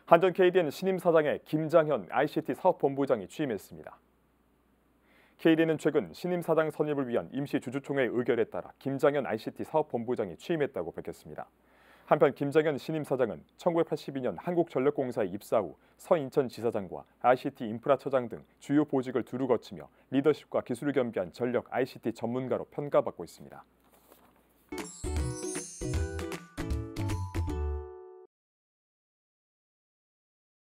한전 KDN 신임 사장에 김장현 ICT 사업본부장이 취임했습니다. KDN은 최근 신임 사장 선임을 위한 임시 주주총회 의결에 따라 김장현 ICT 사업본부장이 취임했다고 밝혔습니다. 한편 김장현 신임 사장은 1982년 한국전력공사에 입사 후 서인천지사장과 ICT 인프라처장 등 주요 보직을 두루 거치며 리더십과 기술을 겸비한 전력 ICT 전문가로 평가받고 있습니다.